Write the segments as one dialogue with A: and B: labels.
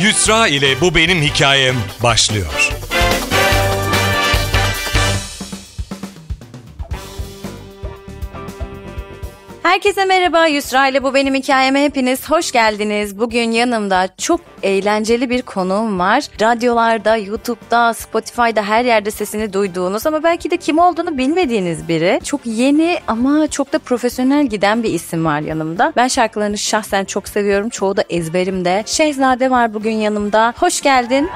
A: Yusra ile Bu Benim Hikayem başlıyor.
B: Herkese merhaba, Yusra ile Bu Benim Hikayeme hepiniz hoş geldiniz. Bugün yanımda çok eğlenceli bir konuğum var. Radyolarda, YouTube'da, Spotify'da her yerde sesini duyduğunuz ama belki de kim olduğunu bilmediğiniz biri. Çok yeni ama çok da profesyonel giden bir isim var yanımda. Ben şarkılarını şahsen çok seviyorum. Çoğu da ezberimde. Şehzade var bugün yanımda. Hoş geldin.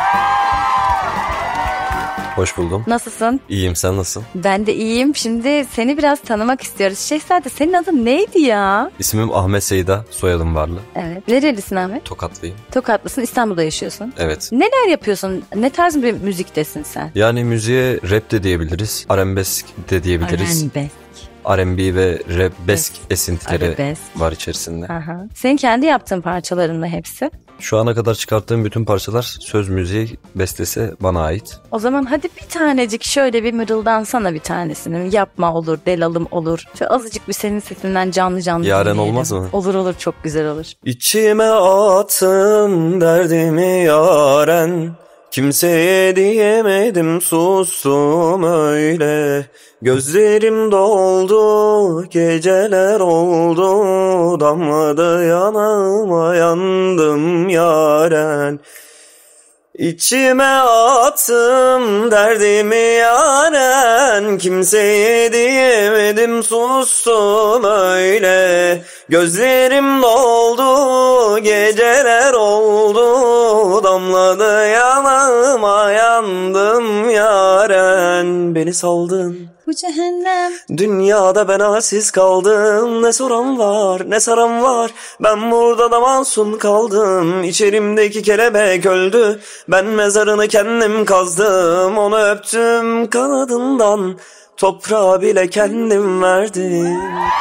C: Hoş buldum.
B: Nasılsın?
C: İyiyim, sen nasılsın?
B: Ben de iyiyim. Şimdi seni biraz tanımak istiyoruz. Şehzade, senin adın neydi ya?
C: İsmim Ahmet Seyda, soyadım Varlı.
B: Evet. Nerelisin Ahmet?
C: Tokatlıyım.
B: Tokatlısın, İstanbul'da yaşıyorsun.
C: Evet.
B: Neler yapıyorsun? Ne tarz bir müziktesin sen?
C: Yani müziğe rap de diyebiliriz, arabesk de diyebiliriz.
B: Arabesk.
C: R&B ve arabesk esintileri
B: Arabesk
C: var içerisinde.
B: Aha. Senin kendi yaptığın parçaların mı hepsi?
C: Şu ana kadar çıkarttığım bütün parçalar söz müziği bestesi bana ait.
B: O zaman hadi bir tanecik şöyle bir mırıldansana bir tanesini. Yapma olur, delalım olur. Şöyle azıcık bir senin sesinden canlı canlı
C: Yaren
B: dinleyelim.
C: olmaz mı?
B: Olur olur, çok güzel olur.
C: İçime attım derdimi yaren, kimseye diyemedim, sustum öyle. Gözlerim doldu, geceler oldu, damladı yanıma, yandım yaren. İçime attım derdimi yaren, kimseye diyemedim, sustum öyle. Gözlerim doldu, geceler oldu, damladı yanıma, yandım yaren. Beni saldın
B: Bu cehennem.
C: dünyada, ben halsiz kaldım. Ne soran var, ne saran var, ben burada da masum kaldım. İçerimdeki kelebek öldü, ben mezarını kendim kazdım. Onu öptüm kanadından, toprağı bile kendim verdim.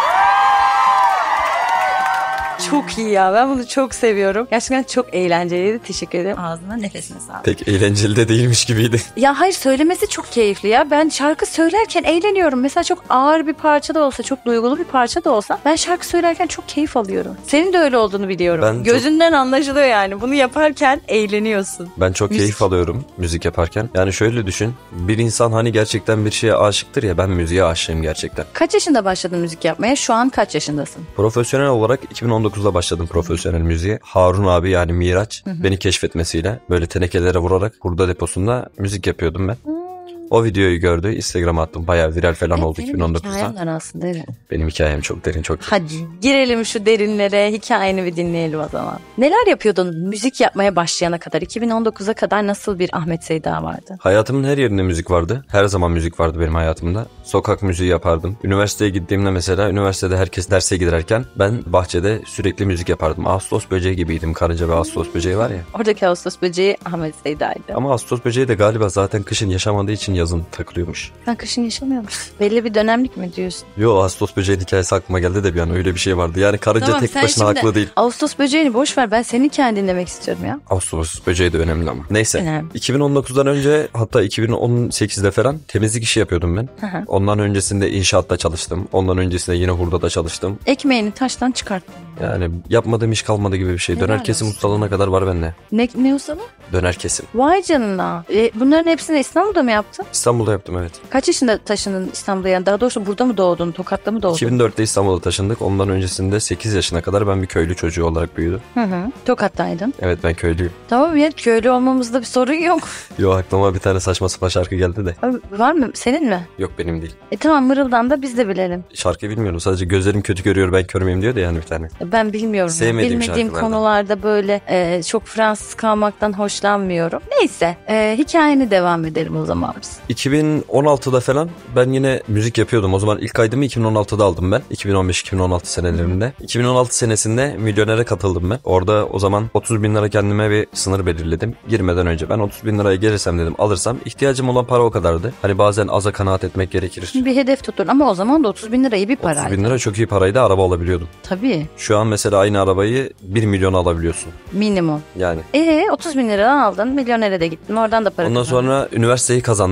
B: Çok iyi ya, ben bunu çok seviyorum. Gerçekten çok eğlenceliydi, teşekkür ederim. Ağzına nefesine sağlık.
C: Pek eğlenceli de değilmiş gibiydi.
B: Ya hayır, söylemesi çok keyifli ya. Ben şarkı söylerken eğleniyorum. Mesela çok ağır bir parça da olsa, çok duygulu bir parça da olsa ben şarkı söylerken çok keyif alıyorum. Senin de öyle olduğunu biliyorum. Gözünden anlaşılıyor yani. Bunu yaparken eğleniyorsun.
C: Ben çok keyif alıyorum müzik yaparken. Yani şöyle düşün. Bir insan hani gerçekten bir şeye aşıktır ya, ben müziğe aşığım gerçekten.
B: Kaç yaşında başladın müzik yapmaya? Şu an kaç yaşındasın?
C: Profesyonel olarak 2019'da başladım profesyonel müziğe. Harun abi, yani Miraç, beni keşfetmesiyle böyle tenekelere vurarak hurda deposunda müzik yapıyordum ben. O videoyu gördü, Instagram'a attım. Bayağı viral falan oldu 2019'da.
B: Benim hikayem var aslında, evet.
C: Benim hikayem çok derin, çok.
B: Hadi girelim şu derinlere, hikayeni bir dinleyelim o zaman. Neler yapıyordun müzik yapmaya başlayana kadar? 2019'a kadar nasıl bir Ahmet Seyda vardı?
C: Hayatımın her yerinde müzik vardı. Her zaman müzik vardı benim hayatımda. Sokak müziği yapardım. Üniversiteye gittiğimde mesela, üniversitede herkes derse giderken ben bahçede sürekli müzik yapardım. Ağustos böceği gibiydim. Karınca ve Ağustos böceği var ya.
B: Oradaki Ağustos böceği Ahmet Seyda'ydı.
C: Ama Ağustos böceği de galiba zaten kışın yaşamadığı için yazın takılıyormuş.
B: Sen kışın yaşamıyor musun? Belli bir dönemlik mi diyorsun?
C: Yo, Ağustos böceğin hikayesi aklıma geldi de bir an, öyle bir şey vardı. Yani karınca
B: Tamam,
C: tek
B: sen
C: başına
B: şimdi
C: haklı değil.
B: Ağustos böceğini boş ver, ben senin hikayeni dinlemek istiyorum ya.
C: Ağustos böceği de önemli ama. Neyse.
B: Önemli.
C: 2019'dan önce, hatta 2018'de falan temizlik işi yapıyordum ben.
B: Hı.
C: Ondan öncesinde inşaatta çalıştım. Ondan öncesinde yine hurdada çalıştım.
B: Ekmeğini taştan çıkarttın.
C: Yani yapmadığım iş kalmadı gibi bir şey.
B: Helal
C: Döner kesim
B: olsun.
C: ustalığına kadar var bende.
B: Ne ustalı?
C: Döner kesim.
B: Vay canına. Bunların hepsini İstanbul'da mı yaptın?
C: İstanbul'da yaptım, evet.
B: Kaç yaşında taşındın İstanbul'a? Yani daha doğrusu burada mı doğdun? Tokat'ta mı doğdun?
C: 2004'te İstanbul'a taşındık. Ondan öncesinde 8 yaşına kadar ben bir köylü çocuğu olarak büyüdüm.
B: Hı. Tokat'taydın.
C: Evet, ben köylüyüm.
B: Tamam ya, köylü olmamızda bir sorun yok.
C: Yo, aklıma bir tane saçma sapan şarkı geldi de.
B: Abi, var mı? Senin mi?
C: Yok, benim değil.
B: Tamam, mırıldan da biz de bilelim.
C: Şarkı bilmiyorum. Sadece gözlerim kötü görüyor, ben kör müyüm diyor da yani bir tane.
B: Ben bilmiyorum.
C: Sevmediğim
B: Bilmediğim
C: şarkılardan.
B: konularda böyle çok Fransız kalmaktan hoşlanmıyorum. Neyse, hikayeni devam edelim o zaman biz.
C: 2016'da falan ben yine müzik yapıyordum. O zaman ilk kaydımı 2016'da aldım ben. 2015-2016 senelerinde. 2016 senesinde Milyoner'e katıldım ben. Orada o zaman 30 bin lira kendime bir sınır belirledim. Girmeden önce ben 30 bin liraya gelirsem dedim, alırsam ihtiyacım olan para o kadardı. Hani bazen aza kanaat etmek gerekir.
B: Bir hedef tutun ama o zaman da 30 bin lira iyi bir paraydı.
C: 30 bin lira çok iyi paraydı, araba alabiliyordum.
B: Tabii.
C: Şu an mesela aynı arabayı 1 milyona alabiliyorsun.
B: Minimum.
C: Yani.
B: 30 bin liradan aldın, Milyoner'e de gittin, oradan da para
C: Ondan
B: kazandın.
C: sonra üniversiteyi kazandım.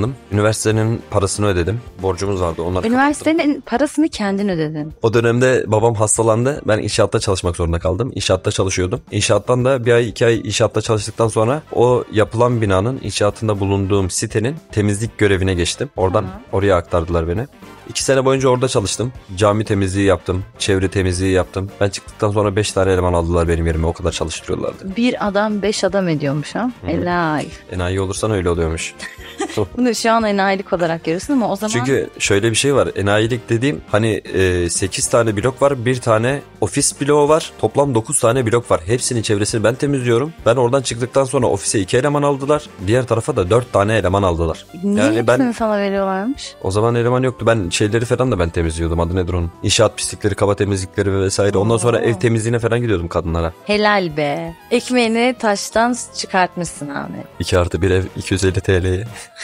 C: okudum. Üniversitenin parasını ödedim. Borcumuz vardı. Onları kapattım.
B: Üniversitenin parasını kendin ödedin.
C: O dönemde babam hastalandı. Ben inşaatta çalışmak zorunda kaldım. İnşaatta çalışıyordum. İnşaattan da bir ay 2 ay inşaatta çalıştıktan sonra o yapılan binanın inşaatında bulunduğum sitenin temizlik görevine geçtim. Oradan oraya aktardılar beni. 2 sene boyunca orada çalıştım. Cami temizliği yaptım. Çevre temizliği yaptım. Ben çıktıktan sonra 5 tane eleman aldılar benim yerime. O kadar çalıştırıyorlardı.
B: Bir adam 5 adam ediyormuş ha. Helal.
C: Enayi olursan öyle oluyormuş.
B: Bunu şu an enayilik olarak görüyorsun ama o zaman...
C: Çünkü şöyle bir şey var. Enayilik dediğim hani 8 tane blok var. Bir tane ofis bloğu var. Toplam 9 tane blok var. Hepsinin çevresini ben temizliyorum. Ben oradan çıktıktan sonra ofise 2 eleman aldılar. Diğer tarafa da 4 tane eleman aldılar.
B: Niye
C: Yani
B: hepsini sana veriyorlarmış?
C: O zaman eleman yoktu. Ben şeyleri falan da ben temizliyordum. Adı nedir onun? İnşaat pislikleri, kaba temizlikleri ve vesaire. Ondan sonra ev temizliğine falan gidiyordum kadınlara.
B: Helal be. Ekmeğini taştan çıkartmışsın Ahmet.
C: 2+1 ev 250 TL'ye.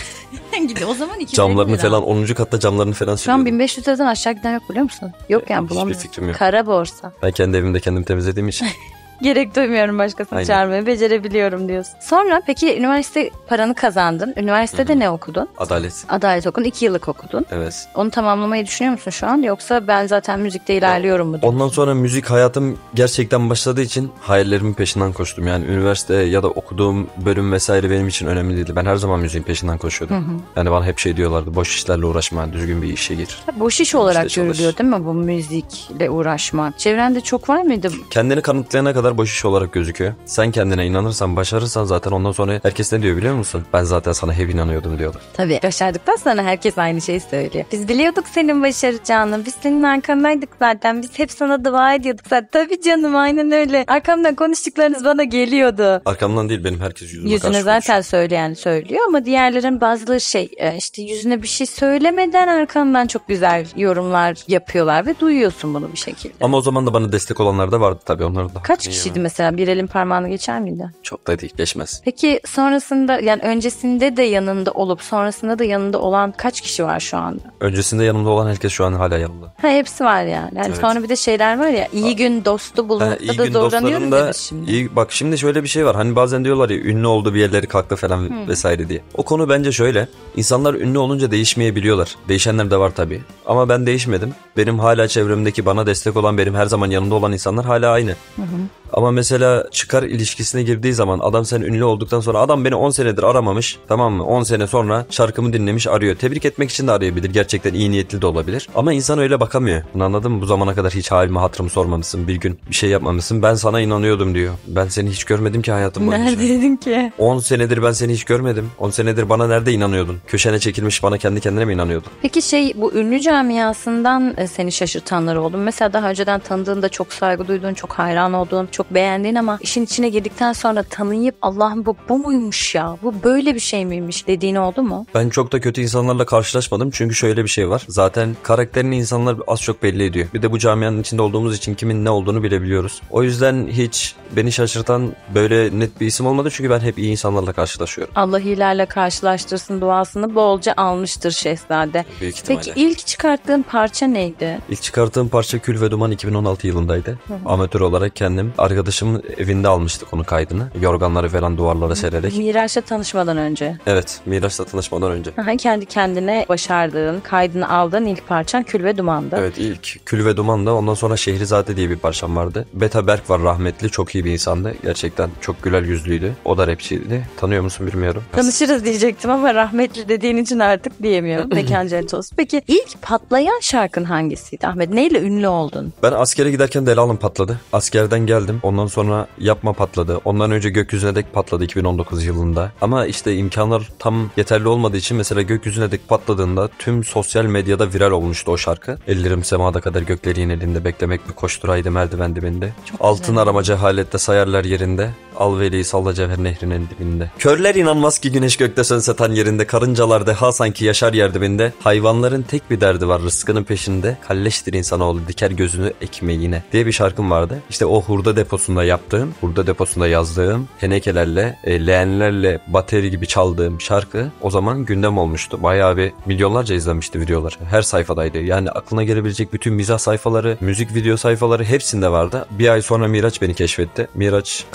B: O zaman 250
C: Camlarını
B: lira.
C: falan 10. katta camlarını falan
B: Şu an
C: siliyordum.
B: 1500 liradan aşağı giden yok biliyor musun? Yok yani
C: Hiçbir
B: bulamıyorum.
C: fikrim yok.
B: Kara borsa.
C: Ben kendi evimde kendim temizlediğim için.
B: Gerek duymuyorum başkasını
C: Aynen.
B: çağırmaya. Becerebiliyorum diyorsun. Sonra peki üniversite paranı kazandın. Üniversitede ne okudun?
C: Adalet.
B: Adalet okudun. 2 yıllık okudun.
C: Evet.
B: Onu tamamlamayı düşünüyor musun şu an? Yoksa ben zaten müzikte ilerliyorum mu diyorsun?
C: Ondan sonra müzik hayatım gerçekten başladığı için hayallerimin peşinden koştum. Yani üniversite ya da okuduğum bölüm vesaire benim için önemli değildi. Ben her zaman müziğin peşinden koşuyordum. Yani bana hep şey diyorlardı. Boş işlerle uğraşma, düzgün bir işe gir.
B: Boş iş olarak
C: İşte çalış.
B: görülüyor değil mi bu müzikle uğraşmak? Çevrende çok var mıydı?
C: Kendini kanıtlayana kadar boş iş olarak gözüküyor. Sen kendine inanırsan, başarırsan zaten ondan sonra herkes ne diyor biliyor musun? Ben zaten sana hep inanıyordum diyorlar.
B: Tabii. Başardıktan sonra herkes aynı şeyi söylüyor. Biz biliyorduk senin başaracağını. Biz senin arkandaydık zaten. Biz hep sana dua ediyorduk zaten. Tabii canım aynen öyle. Arkamdan konuştuklarınız bana geliyordu.
C: Arkamdan değil benim herkes yüzüme
B: Yüzüne
C: karşı
B: zaten
C: konuşuyor.
B: söyleyen söylüyor ama diğerlerin bazıları işte yüzüne bir şey söylemeden arkandan çok güzel yorumlar yapıyorlar ve duyuyorsun bunu bir şekilde.
C: Ama o zaman da bana destek olanlar da vardı tabii, onları da.
B: Kaç kişiydi mesela? Bir elin parmağını geçer miydi?
C: Çok da değil, geçmez.
B: Peki sonrasında yani öncesinde de yanında olup sonrasında da yanında olan kaç kişi var şu anda?
C: Öncesinde yanımda olan herkes şu an hala yanımda.
B: Ha hepsi var yani. Yani
C: Evet.
B: sonra bir de şeyler var ya iyi gün dostu bulmakta
C: iyi
B: da
C: gün
B: zorlanıyoruz
C: dostlarım
B: ya
C: da
B: biz şimdi.
C: iyi, bak şimdi şöyle bir şey var. Hani bazen diyorlar ya ünlü oldu bir yerleri kalktı falan vesaire diye. O konu bence şöyle. İnsanlar ünlü olunca değişmeyebiliyorlar. Değişenler de var tabii. Ama ben değişmedim. Benim hala çevremdeki bana destek olan, benim her zaman yanımda olan insanlar hala aynı. Ama mesela çıkar ilişkisine girdiği zaman adam, sen ünlü olduktan sonra adam beni 10 senedir aramamış, tamam mı? 10 sene sonra şarkımı dinlemiş, arıyor. Tebrik etmek için de arayabilir. Gerçekten iyi niyetli de olabilir. Ama insan öyle bakamıyor. Bunu anladın mı? Bu zamana kadar hiç halimi hatırımı sormamışsın. Bir gün bir şey yapmamışsın. Ben sana inanıyordum diyor. Ben seni hiç görmedim ki hayatım boyunca.
B: Neredeydin ki?
C: 10 senedir ben seni hiç görmedim. 10 senedir bana nerede inanıyordun? Köşene çekilmiş bana kendi kendine mi inanıyordun?
B: Peki bu ünlü camiasından seni şaşırtanlar oldu mu? Mesela daha önceden tanıdığında çok saygı duyduğun, çok hayran olduğun, çok beğendiğin ama işin içine girdikten sonra tanıyıp Allah'ım bu muymuş ya? Bu böyle bir şey miymiş dediğin oldu mu?
C: Ben çok da kötü insanlarla karşılaşmadım. Çünkü şöyle bir şey var. Zaten karakterini insanlar az çok belli ediyor. Bir de bu camianın içinde olduğumuz için kimin ne olduğunu bilebiliyoruz. O yüzden hiç beni şaşırtan böyle net bir isim olmadı. Çünkü ben hep iyi insanlarla karşılaşıyorum.
B: Allah iyilerle karşılaştırsın duasını bolca almıştır Şehzade.
C: Büyük ihtimalle.
B: Peki ilk çıkarttığın parça neydi?
C: İlk çıkarttığım parça Kül ve Duman 2016 yılındaydı. Amatör olarak kendim arkadaşımın evinde almıştık onun kaydını. Yorganları falan duvarlara sererek.
B: Miraç'la tanışmadan önce.
C: Evet, Miraç'la tanışmadan önce.
B: Kendi kendine başardığın, kaydını aldığın ilk parçan Kül ve Duman'dı.
C: Evet, ilk Kül ve Duman'da, ondan sonra Şehrizade diye bir parçam vardı. Beta Berk var, rahmetli, çok iyi bir insandı. Gerçekten çok güler yüzlüydü. O da rapçiydi. Tanıyor musun bilmiyorum.
B: Tanışırız diyecektim ama rahmetli dediğin için artık diyemiyorum. Mekan cennet olsun. Peki ilk patlayan şarkın hangisiydi Ahmet? Neyle ünlü oldun?
C: Ben askere giderken Delalım patladı. Askerden geldim. Ondan sonra Yapma patladı. Ondan önce Gökyüzüne Dek patladı 2019 yılında. Ama işte imkanlar tam yeterli olmadığı için mesela Gökyüzüne Dek patladığında tüm sosyal medyada viral olmuştu o şarkı. Ellerim semada kadar göklerin elinde, beklemek mi koşturaydı merdiven dibinde. Altın arama cehalette sayarlar yerinde. Al veliyi salla cevher nehrinin dibinde. Körler inanmaz ki güneş gökte sönse tan yerinde. Karıncalar deha sanki yaşar yer dibinde. Hayvanların tek bir derdi var rızkının peşinde. Kalleştir insanoğlu diker gözünü ekmeğine diye bir şarkım vardı. İşte o hurda deposunda yaptığım, hurda deposunda yazdığım, tenekelerle, leğenlerle bateri gibi çaldığım şarkı o zaman gündem olmuştu. Bayağı bir milyonlarca izlenmişti videolar. Her sayfadaydı. Yani aklına gelebilecek bütün mizah sayfaları, müzik video sayfaları hepsinde vardı. Bir ay sonra Miraç beni keşfetti. Miraç kaydını almıştı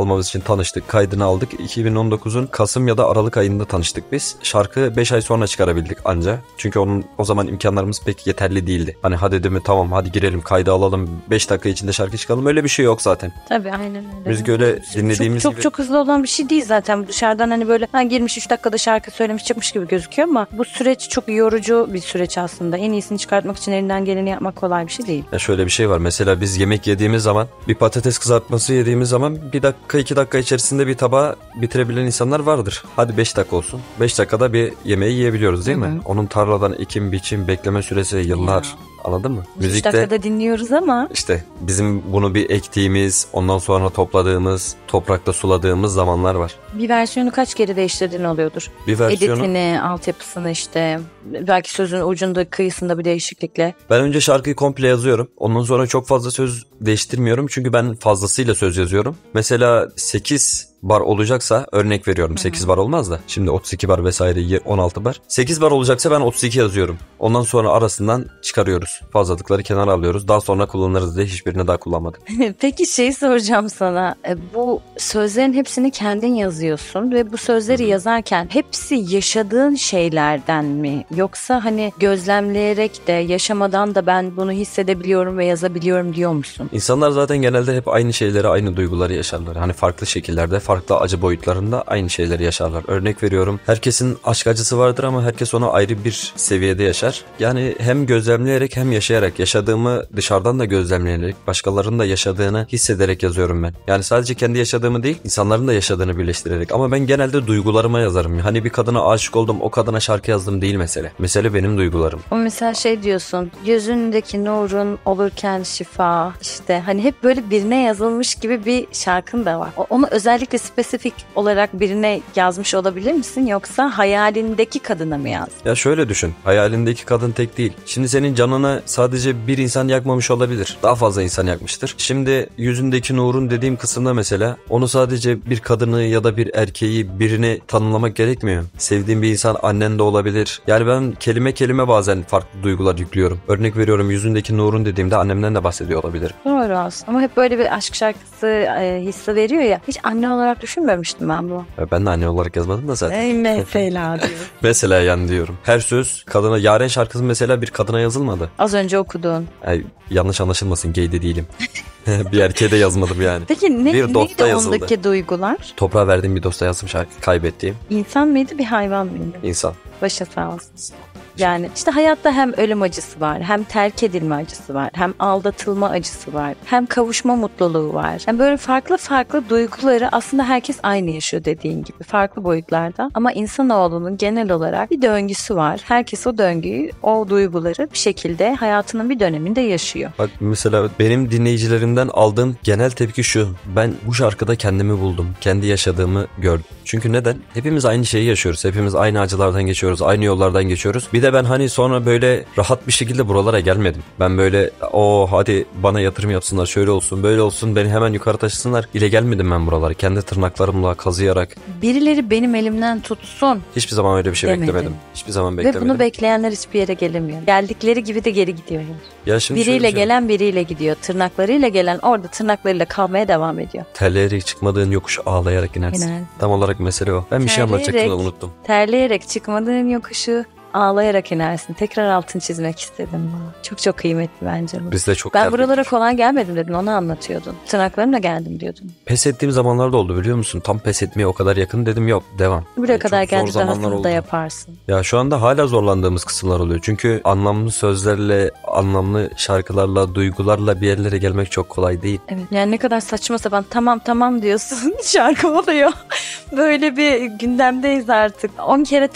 C: almamız için tanıştık. Kaydını aldık. 2019'un Kasım ya da Aralık ayında tanıştık biz. Şarkı 5 ay sonra çıkarabildik anca. Çünkü o zaman imkanlarımız pek yeterli değildi. Hani hadi değil mi, tamam hadi girelim kaydı alalım 5 dakika içinde şarkı çıkalım, öyle bir şey yok zaten.
B: Tabii aynen öyle.
C: Müzik öyle dinlediğimiz
B: çok,
C: gibi.
B: Çok hızlı olan bir şey değil zaten. Dışarıdan hani böyle girmiş 3 dakikada şarkı söylemiş çıkmış gibi gözüküyor ama bu süreç çok yorucu bir süreç aslında. En iyisini çıkartmak için elinden geleni yapmak kolay bir şey değil.
C: Ya şöyle bir şey var. Mesela biz yemek yediğimiz zaman, bir patates kızartması yediğimiz zaman 1 dakika 2 dakika içerisinde bir tabağı bitirebilen insanlar vardır. Hadi 5 dakika olsun. 5 dakikada bir yemeği yiyebiliyoruz değil mi? Onun tarladan ekim biçim bekleme süresi yıllar.
B: Ya.
C: Anladın mı?
B: 3 dakikada dinliyoruz ama.
C: İşte bizim bunu bir ektiğimiz, ondan sonra topladığımız, toprakta suladığımız zamanlar var.
B: Bir versiyonu kaç kere değiştirdiğin oluyordur.
C: Bir versiyonu.
B: Editini, altyapısını işte. Belki sözün ucunda kıyısında bir değişiklikle.
C: Ben önce şarkıyı komple yazıyorum. Ondan sonra çok fazla söz değiştirmiyorum. Çünkü ben fazlasıyla söz yazıyorum. Mesela 8 bar olacaksa, örnek veriyorum, 8 bar olmaz da şimdi 32 bar vesaire 16 bar. 8 bar olacaksa ben 32 yazıyorum. Ondan sonra arasından çıkarıyoruz. Fazlalıkları kenara alıyoruz. Daha sonra kullanırız diye hiçbirini daha kullanmadım.
B: Peki soracağım sana. Bu sözlerin hepsini kendin yazıyorsun ve bu sözleri yazarken hepsi yaşadığın şeylerden mi? Yoksa hani gözlemleyerek de yaşamadan da ben bunu hissedebiliyorum ve yazabiliyorum diyor musun?
C: İnsanlar zaten genelde hep aynı şeyleri, aynı duyguları yaşarlar. Hani farklı şekillerde, farklı acı boyutlarında aynı şeyleri yaşarlar. Örnek veriyorum, herkesin aşk acısı vardır ama herkes onu ayrı bir seviyede yaşar. Yani hem gözlemleyerek hem yaşayarak, yaşadığımı dışarıdan da gözlemleyerek, başkalarının da yaşadığını hissederek yazıyorum ben. Yani sadece kendi yaşadığımı değil, insanların da yaşadığını birleştirerek. Ama ben genelde duygularıma yazarım. Hani bir kadına aşık oldum, o kadına şarkı yazdım değil mesele. Mesele benim duygularım.
B: O mesela diyorsun, gözündeki nurun olurken şifa, işte hani hep böyle birine yazılmış gibi bir şarkın da var. Onu özellikle spesifik olarak birine yazmış olabilir misin, yoksa hayalindeki kadına mı yazdın?
C: Ya şöyle düşün, hayalindeki kadın tek değil. Şimdi senin canını sadece bir insan yakmamış olabilir. Daha fazla insan yakmıştır. Şimdi yüzündeki nurun dediğim kısımda mesela onu sadece bir kadını ya da bir erkeği, birini tanımlamak gerekmiyor. Sevdiğim bir insan annen de olabilir. Yani ben kelime kelime bazen farklı duygular yüklüyorum. Örnek veriyorum, yüzündeki nurun dediğimde annemden de bahsediyor olabilirim.
B: Doğru aslında. Ama hep böyle bir aşk şarkısı hissi veriyor ya. Hiç anne olarak düşünmemiştim ben bu.
C: Ben de anne olarak yazmadım da zaten.
B: Mesela diyor.
C: Mesela yani diyorum. Her söz kadına, Yaren şarkısı mesela bir kadına yazılmadı.
B: Az önce okudun.
C: Yanlış anlaşılmasın, gay de değilim. Bir erkeğe de yazmadım yani.
B: Peki
C: bir dosta
B: neydi
C: yazıldı.
B: ondaki duygular?
C: Toprağa verdiğim bir dosta yazdım şarkı, kaybettiğim.
B: İnsan mıydı, bir hayvan mıydı?
C: İnsan.
B: Başa sağ olsun. Yani işte hayatta hem ölüm acısı var, hem terk edilme acısı var, hem aldatılma acısı var, hem kavuşma mutluluğu var. Yani böyle farklı farklı duyguları aslında herkes aynı yaşıyor dediğin gibi, farklı boyutlarda. Ama insanoğlunun genel olarak bir döngüsü var. Herkes o döngüyü, o duyguları bir şekilde hayatının bir döneminde yaşıyor.
C: Bak mesela benim dinleyicilerimden aldığım genel tepki şu: ben bu şarkıda kendimi buldum, kendi yaşadığımı gördüm. Çünkü neden? Hepimiz aynı şeyi yaşıyoruz, hepimiz aynı acılardan geçiyoruz, aynı yollardan geçiyoruz. Bir de ben hani sonra böyle rahat bir şekilde buralara gelmedim. Ben böyle hadi bana yatırım yapsınlar, şöyle olsun böyle olsun, beni hemen yukarı taşısınlar ile gelmedim ben buralara. Kendi tırnaklarımla kazıyarak.
B: Birileri benim elimden tutsun.
C: Hiçbir zaman öyle bir şey
B: demedim.
C: beklemedim. Hiçbir zaman beklemedim.
B: Ve bunu bekleyenler hiçbir yere gelemiyor. Geldikleri gibi de geri gidiyorlar.
C: Ya şimdi
B: biriyle gelen biriyle gidiyor. Tırnaklarıyla gelen orada tırnaklarıyla kalmaya devam ediyor.
C: Terleyerek çıkmadığın yokuş ağlayarak inersin. Tam olarak mesele o. Ben bir şey anlatacaktım da unuttum.
B: Terleyerek çıkmadığın yokuşu ağlayarak inersin. Tekrar altını çizmek istedim. Çok çok kıymetli bence bu.
C: Biz de çok
B: ben buralara kolay gelmedim dedin, onu anlatıyordun. Tırnaklarımla geldim diyordun.
C: Pes ettiğim zamanlar da oldu biliyor musun? Tam pes etmeye o kadar yakın dedim, yok devam.
B: Buraya kadar gelince daha da yaparsın.
C: Ya şu anda hala zorlandığımız kısımlar oluyor. Çünkü anlamlı sözlerle, anlamlı şarkılarla, duygularla bir yerlere gelmek çok kolay değil.
B: Evet, yani ne kadar saçma sapan tamam diyorsun şarkı oluyor. Böyle bir gündemdeyiz artık. 10 kere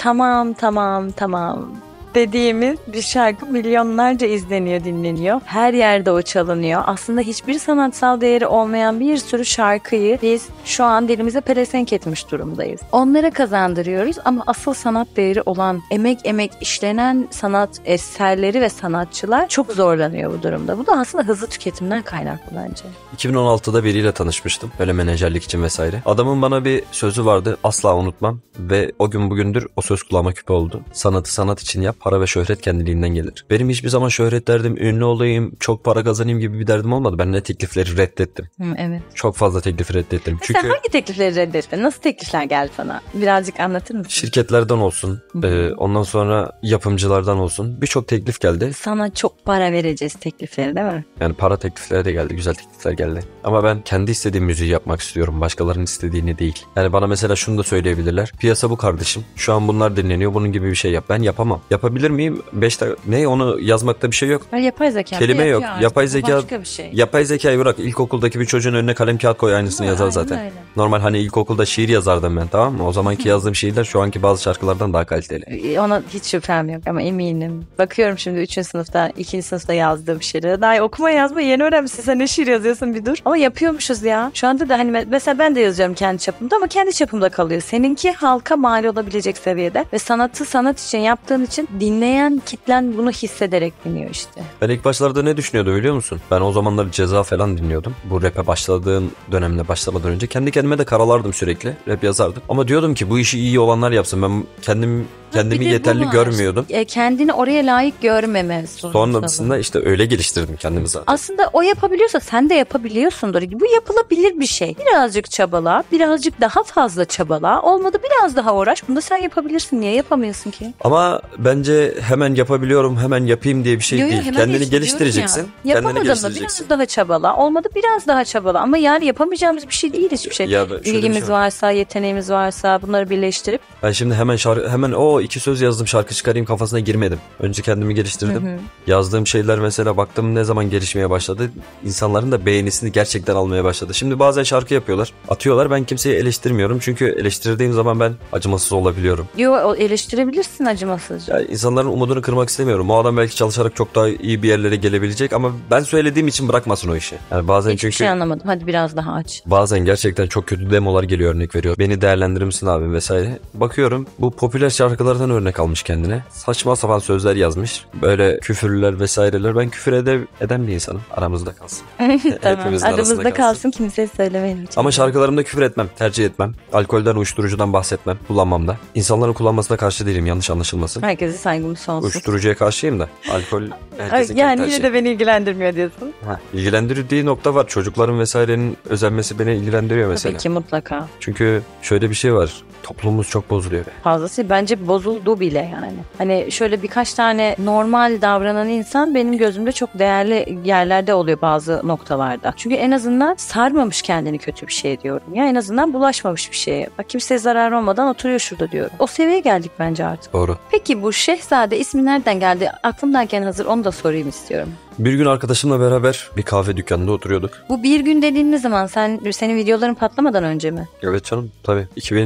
B: tamam dediğimiz bir şarkı milyonlarca izleniyor, dinleniyor. Her yerde o çalınıyor. Aslında hiçbir sanatsal değeri olmayan bir sürü şarkıyı biz şu an dilimize pelesenk etmiş durumdayız. Onlara kazandırıyoruz ama asıl sanat değeri olan, emek işlenen sanat eserleri ve sanatçılar çok zorlanıyor bu durumda. Bu da aslında hızlı tüketimden kaynaklı bence.
C: 2016'da biriyle tanışmıştım. Böyle menajerlik için vesaire. Adamın bana bir sözü vardı. Asla unutmam. Ve o gün bugündür o söz kulağıma küpe oldu. Sanatı sanat için yap. Para ve şöhret kendiliğinden gelir. Benim hiçbir zaman şöhret derdim, ünlü olayım, çok para kazanayım gibi bir derdim olmadı. Ben ne teklifleri reddettim.
B: Evet.
C: Çok fazla teklifi reddettim.
B: Sen hangi teklifleri reddettin? Nasıl teklifler geldi sana? Birazcık anlatır mısın?
C: Şirketlerden olsun, ondan sonra yapımcılardan olsun birçok teklif geldi.
B: Sana çok para vereceğiz teklifleri değil mi?
C: Yani para teklifleri de geldi, güzel teklifler geldi. Ama ben kendi istediğim müziği yapmak istiyorum. Başkalarının istediğini değil. Yani bana mesela şunu da söyleyebilirler. Piyasa bu kardeşim. Şu an bunlar dinleniyor. Bunun gibi bir şey yap. Ben yapamam. Yapabilir miyim? 5 dakika. Ne? Onu yazmakta bir şey yok.
B: Yapay zeka.
C: Kelime yok.
B: Artık.
C: Yapay zeka.
B: Başka bir şey.
C: Yapay zekayı bırak. İlkokuldaki bir çocuğun önüne kalem kağıt koy, aynısını yazar zaten.
B: Öyle.
C: Normal hani ilkokulda şiir yazardım ben, tamam mı? O zamanki yazdığım şiirler şu anki bazı şarkılardan daha kaliteli.
B: Ona hiç şüphem yok ama eminim. Bakıyorum şimdi 3. sınıfta, 2. sınıfta yazdığım şiiri. Daha okuma yazma yeni öğrenmişsin. Sen ne şiir yazıyorsun bir dur. Ama yapıyormuşuz ya. Şu anda da hani mesela ben de yazıyorum kendi çapımda ama kendi çapımda kalıyor. Seninki halka mal olabilecek seviyede ve sanatı sanat için yaptığın için dinleyen kitlen bunu hissederek dinliyor işte.
C: Ben ilk başlarda ne düşünüyordum biliyor musun? Ben o zamanlar Ceza falan dinliyordum. Bu rap'e başladığım dönemde, başlamadan önce kendi kendime de karalardım sürekli. Rap yazardım. Ama diyordum ki bu işi iyi olanlar yapsın. Ben kendimi yeterli görmüyordum.
B: Kendini oraya layık görmeme.
C: Sonrasında işte öyle geliştirdim kendimi zaten.
B: Aslında o yapabiliyorsa sen de yapabiliyorsundur. Bu yapılabilir bir şey. Birazcık çabala, birazcık daha fazla çabala. Olmadı biraz daha uğraş. Bunu da sen yapabilirsin. Niye yapamıyorsun ki?
C: Ama bence hemen yapabiliyorum, hemen yapayım diye bir şey değil. Kendini geliştireceksin.
B: Yapamadın mı? Biraz daha çabala. Olmadı biraz daha çabala. Ama yani yapamayacağımız bir şey değil hiçbir şey. İlgimiz varsa, yeteneğimiz varsa bunları birleştirip.
C: Ben şimdi hemen 2 söz yazdım, şarkı çıkarayım kafasına girmedim. Önce kendimi geliştirdim. Yazdığım şeyler mesela baktım ne zaman gelişmeye başladı. İnsanların da beğenisini gerçekten almaya başladı. Şimdi bazen şarkı yapıyorlar, atıyorlar. Ben kimseyi eleştirmiyorum. Çünkü eleştirdiğim zaman ben acımasız olabiliyorum.
B: Yo, eleştirebilirsin acımasızca.
C: Ya insanların umudunu kırmak istemiyorum. O adam belki çalışarak çok daha iyi bir yerlere gelebilecek ama ben söylediğim için bırakmasın o işi. Yani bazen
B: hiçbir şey anlamadım. Hadi biraz daha aç.
C: Bazen gerçekten çok kötü demolar geliyor, örnek veriyor. Beni değerlendirir misin abi vesaire. Bakıyorum bu popüler şarkılardan örnek almış kendine. Saçma sapan sözler yazmış. Böyle küfürler vesaireler. Ben küfür eden bir insanım. Aramızda kalsın.
B: Tamam. Aramızda kalsın, kimseye söylemeyin.
C: Ama şarkılarımda küfür etmem. Tercih etmem. Alkolden, uyuşturucudan bahsetmem. Kullanmam da. İnsanların kullanmasına karşı değilim. Yanlış anlaşılmasın.
B: Herkese saygımız sonsuz.
C: Uyuşturucuya karşıyım da. Alkol herkesin
B: yani yine de beni ilgilendirmiyor diyorsun.
C: İlgilendirdiği nokta var. Çocukların vesairenin özenmesi beni ilgilendiriyor mesela.
B: Tabii ki mutlaka.
C: Çünkü şöyle bir şey var. Toplumumuz çok bozuluyor.
B: Fazlası bence bozuldu bile yani. Hani şöyle birkaç tane normal davranan insan benim gözümde çok değerli yerlerde oluyor bazı noktalarda. Çünkü en azından sarmamış kendini kötü bir şey diyorum. Ya en azından bulaşmamış bir şeye. Bak kimseye zarar olmadan oturuyor şurada diyorum. O seviyeye geldik bence artık.
C: Doğru.
B: Peki bu Şehzade ismi nereden geldi? Aklımdayken hazır onu da sorayım istiyorum.
C: Bir gün arkadaşımla beraber bir kahve dükkanında oturuyorduk.
B: Bu bir gün dediğin ne zaman? Senin videoların patlamadan önce mi?
C: Evet canım, tabii.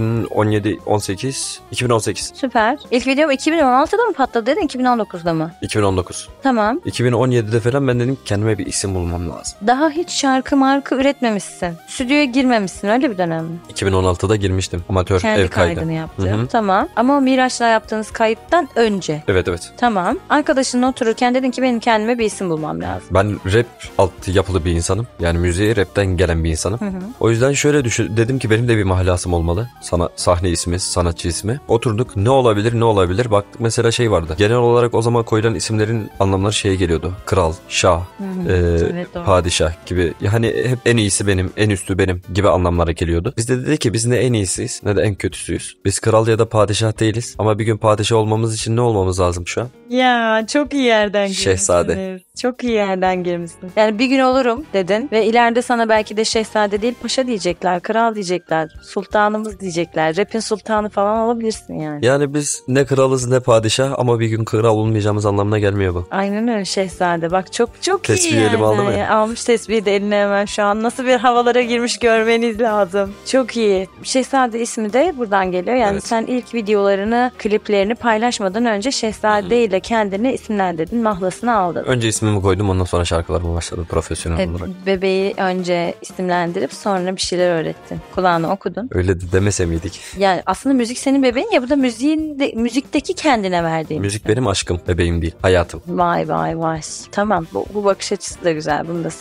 C: 2018.
B: Süper. İlk videom 2016'da mı patladı dedin, 2019'da mı?
C: 2019.
B: Tamam.
C: 2017'de falan ben dedim kendime bir isim bulmam lazım.
B: Daha hiç şarkı marka üretmemişsin. Stüdyoya girmemişsin, öyle bir dönem mi?
C: 2016'da girmiştim. Amatör
B: kendi
C: ev kaydı.
B: Kaydını yaptın. Tamam. Ama o Miraç'la yaptığınız kayıttan önce.
C: Evet.
B: Tamam. Arkadaşınla otururken dedin ki benim kendime bir isim bulmam lazım.
C: Ben rap altı yapılı bir insanım. Yani müziğe rapten gelen bir insanım. O yüzden şöyle dedim ki benim de bir mahlasım olmalı. Sahne ismi, sanatçı ismi. Oturduk, ne olabilir? Baktık mesela şey vardı. Genel olarak o zaman koyulan isimlerin anlamları şeye geliyordu. Kral, şah,
B: evet,
C: padişah gibi. Yani hep en iyisi benim, en üstü benim gibi anlamlara geliyordu. Biz de dedik ki biz ne en iyisiyiz ne de en kötüsüyüz. Biz kral ya da padişah değiliz. Ama bir gün padişah olmamız için ne olmamız lazım şu an?
B: Ya çok iyi yerden girmişsiniz.
C: Şehzade.
B: Çok iyi yerden girmişsin. Yani bir gün olurum dedin ve ileride sana belki de şehzade değil paşa diyecekler, kral diyecekler, sultanımız diyecekler. Rap'in sultanı falan olabilirsin yani.
C: Yani biz ne kralız ne padişah ama bir gün kral olmayacağımız anlamına gelmiyor bu.
B: Aynen öyle şehzade. Bak çok
C: tesbihi
B: iyi yani.
C: Elime aldım ya.
B: Almış tesbihi de eline hemen şu an. Nasıl bir havalara girmiş görmeniz lazım. Çok iyi. Şehzade ismi de buradan geliyor. Yani
C: evet.
B: Sen ilk videolarını, kliplerini paylaşmadan önce şehzade ile kendini isimlendirdin, mahlasını aldın.
C: Önce ismimi koydum, ondan sonra şarkılarıma başladım profesyonel olarak.
B: Bebeği önce isimlendirip sonra bir şeyler öğrettin. Kulağını okudun.
C: Öyle de demese miydik?
B: Yani aslında müzik senin bebeğin ya, bu da müzikteki kendine verdiğin.
C: Müzik benim aşkım, bebeğim değil, hayatım.
B: Vay. Tamam, bu bakış açısı da güzel, bunu da sevdim.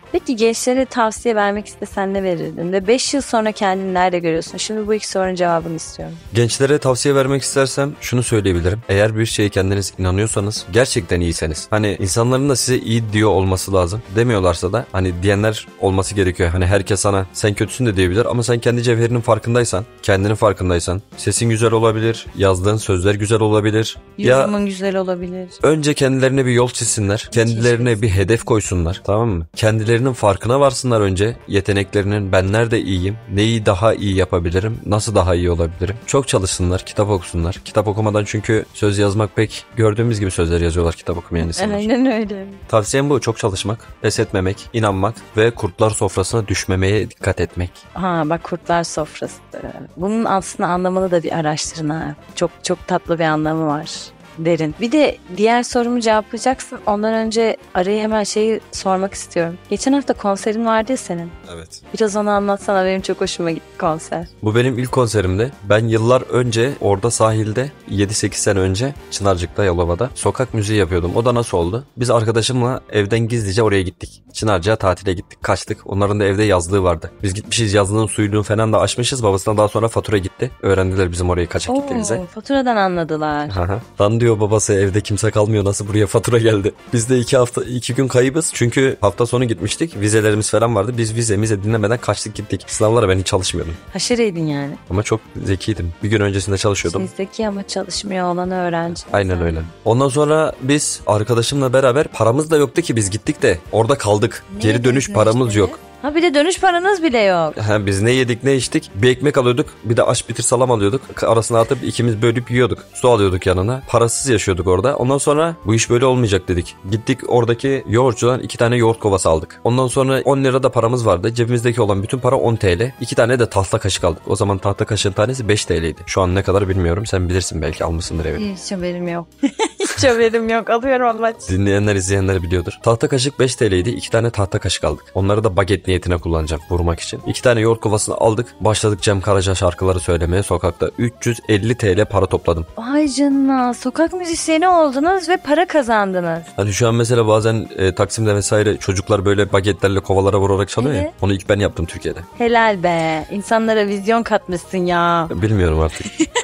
B: Peki gençlere tavsiye vermek istesen ne verirdin? Ve 5 yıl sonra kendini nerede görüyorsun? Şimdi bu iki sorunun cevabını istiyorum.
C: Gençlere tavsiye vermek istersem şunu söyleyebilirim. Eğer bir şeye kendiniz inanıyorsanız, gerçekten iyiyseniz. Hani insanların da size iyi diyor olması lazım. Demiyorlarsa da hani diyenler olması gerekiyor. Hani herkes sana sen kötüsün de diyebilir ama sen kendi cevherinin farkındaysan, kendinin farkındaysan, sesin güzel olabilir, yazdığın sözler güzel olabilir.
B: Yorumun güzel olabilir.
C: Önce kendilerine bir yol çizsinler. Kendilerine bir hedef koysunlar. Tamam mı? Kendilerinin farkına varsınlar önce. Yeteneklerinin ben nerede iyiyim? Neyi daha iyi yapabilirim? Nasıl daha iyi olabilirim? Çok çalışsınlar. Kitap okusunlar. Kitap okumadan çünkü söz yazmak pek gördüğümüz gibi sözler yazıyorlar kitap okumayan insanlar.
B: Aynen öyle.
C: Tavsiyem bu. Çok çalışmak, pes etmemek, inanmak ve kurtlar sofrasına düşmemeye dikkat etmek.
B: Bak kurtlar sofrası. Bunun aslında anlamını da bir araştırın ha. Çok çok tatlı bir anlamı var. Derin. Bir de diğer sorumu cevaplayacaksın. Ondan önce araya hemen şeyi sormak istiyorum. Geçen hafta konserin vardı ya senin.
C: Evet.
B: Biraz onu anlatsana. Benim çok hoşuma gitti konser.
C: Bu benim ilk konserimdi. Ben yıllar önce orada sahilde 7-8 sene önce Çınarcık'ta Yalova'da sokak müziği yapıyordum. O da nasıl oldu? Biz arkadaşımla evden gizlice oraya gittik. Çınarcık'a tatile gittik. Kaçtık. Onların da evde yazlığı vardı. Biz gitmişiz, yazlığın suyunu falan da açmışız. Babasına daha sonra fatura gitti. Öğrendiler bizim orayı kaçak gittiğimizi.
B: Faturadan anladılar.
C: Lan diyor babası, evde kimse kalmıyor, nasıl buraya fatura geldi. Biz de 2 gün kaybız. Çünkü hafta sonu gitmiştik. Vizelerimiz falan vardı. Biz vizemizi dinlemeden kaçtık gittik. Sınavlara ben hiç çalışmıyordum.
B: Haşereydin yani.
C: Ama çok zekiydim. Bir gün öncesinde çalışıyordum.
B: Siz zeki ama çalışmıyor olan öğrenci.
C: Aynen öyle. Ondan sonra biz arkadaşımla beraber, paramız da yoktu ki, biz gittik de orada kaldık. Geri dönüş paramız yok.
B: Ha bir de dönüş paranız bile yok.
C: Biz ne yedik ne içtik. Bir ekmek alıyorduk. Bir de aş bitir salam alıyorduk. Arasına atıp ikimiz bölüp yiyorduk. Su alıyorduk yanına. Parasız yaşıyorduk orada. Ondan sonra bu iş böyle olmayacak dedik. Gittik oradaki yoğurtçudan 2 tane yoğurt kovası aldık. Ondan sonra 10 lira da paramız vardı. Cebimizdeki olan bütün para 10 TL. 2 tane de tahta kaşık aldık. O zaman tahta kaşığın tanesi 5 TL'ydi. Şu an ne kadar bilmiyorum. Sen bilirsin, belki almışsındır eve.
B: Hiç haberim yok. Hiç haberim yok. Alıyorum Allah.
C: Dinleyenler, izleyenler biliyordur. Tahta kaşık 5 TL'ydi. 2 tane tahta kaşık aldık. Onları da baget niyetine kullanacağım, vurmak için. 2 tane yoğurt kovasını aldık. Başladık Cem Karaca şarkıları söylemeye sokakta. 350 TL para topladım.
B: Vay canına. Sokak müzisyeni oldunuz ve para kazandınız.
C: Hani şu an mesela bazen Taksim'de vesaire çocuklar böyle bagetlerle kovalara vurarak çalıyor ya. Onu ilk ben yaptım Türkiye'de.
B: Helal be. İnsanlara vizyon katmışsın ya.
C: Bilmiyorum artık.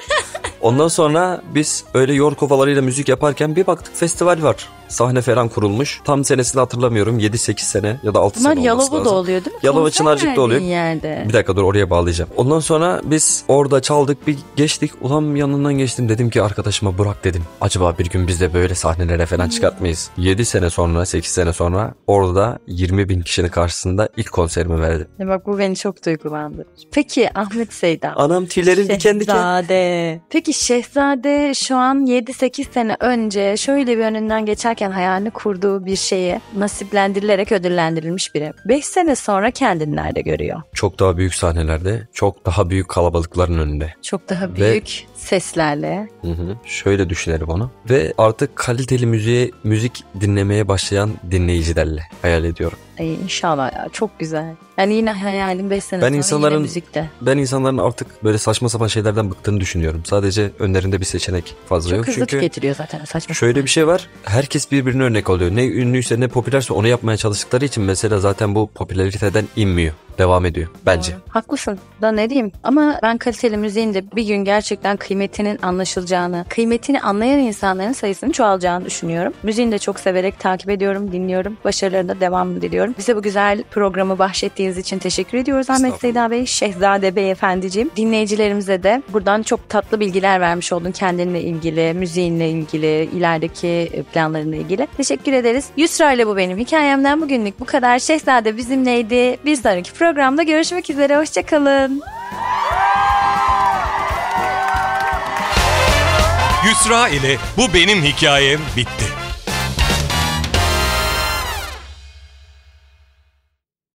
C: Ondan sonra biz öyle yoğurt kovalarıyla müzik yaparken bir baktık festival var. Sahne falan kurulmuş. Tam senesini hatırlamıyorum. 7-8 sene ya da 6 sene olması lazım.
B: Yalova'da oluyor değil mi?
C: Yalova Çınarcık'ta oluyor.
B: Yerde.
C: Bir dakika dur, oraya bağlayacağım. Ondan sonra biz orada çaldık, bir geçtik. Ulan yanından geçtim, dedim ki arkadaşıma, Burak dedim, acaba bir gün biz de böyle sahnelere falan çıkartmayız. 7 sene sonra 8 sene sonra orada 20.000 kişinin karşısında ilk konserimi verdim.
B: Bak bu beni çok duygulandırır. Peki Ahmet Seyda.
C: Anam tüylerim diken diken.
B: Şehzade. Peki Şehzade şu an 7-8 sene önce şöyle bir önünden geçerken hayalini kurduğu bir şeye nasiplendirilerek ödüllendirilmiş biri. 5 sene sonra kendini nerede görüyor?
C: Çok daha büyük sahnelerde, çok daha büyük kalabalıkların önünde.
B: Çok daha büyük seslerle.
C: Şöyle düşünelim onu. Ve artık kaliteli müzik dinlemeye başlayan dinleyicilerle hayal ediyorum.
B: İnşallah ya, çok güzel. Yani yine hayalim 5 sene sonra yine müzikte.
C: Ben insanların artık böyle saçma sapan şeylerden bıktığını düşünüyorum. Sadece önlerinde bir seçenek fazla yok.
B: Çok hızlı
C: çünkü
B: tüketiliyor zaten saçma.
C: Şöyle bir şey var. Herkes birbirine örnek oluyor. Ne ünlüyse ne popülerse onu yapmaya çalıştıkları için mesela zaten bu popülariteden inmiyor. Devam ediyor bence.
B: Doğru. Haklısın. Da ne diyeyim? Ama ben kaliteli müziğin de bir gün gerçekten kıymetinin anlaşılacağını, kıymetini anlayan insanların sayısının çoğalacağını düşünüyorum. Müziğini de çok severek takip ediyorum, dinliyorum. Başarılarına devam diliyorum. Bize bu güzel programı bahşettiğiniz için teşekkür ediyoruz Ahmet Seyda Bey, Şehzade Beyefendiciğim. Dinleyicilerimize de buradan çok tatlı bilgiler vermiş oldun kendinle ilgili, müziğinle ilgili, ilerideki planlarınla ilgili. Teşekkür ederiz. Yusra ile bu benim hikayemden bugünlük bu kadar. Şehzade bizimleydi. Bir sonraki programda görüşmek üzere. Hoşçakalın.
A: Yusra ile Bu Benim Hikayem bitti.